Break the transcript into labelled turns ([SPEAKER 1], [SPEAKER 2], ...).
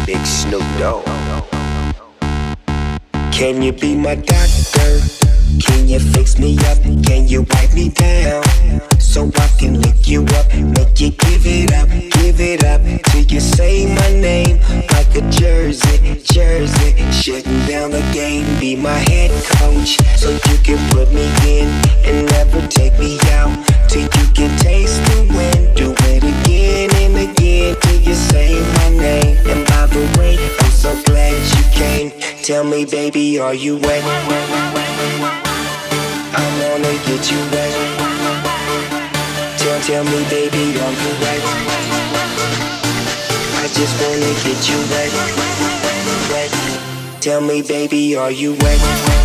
[SPEAKER 1] Big Snoop Dogg. Can you be my doctor? Can you fix me up? Can you wipe me down? So I can lick you up, make you give it up till you say my name like a jersey, shutting down the game. Be my head coach, so you can put me in and never take me out till you can taste the wind. Do it again and again till you say my name. And by the way, I'm so glad you came. Tell me, baby, are you wet? I wanna get you wet. Tell me, baby, are you wet? I just wanna get you wet. Tell me, baby, are you wet?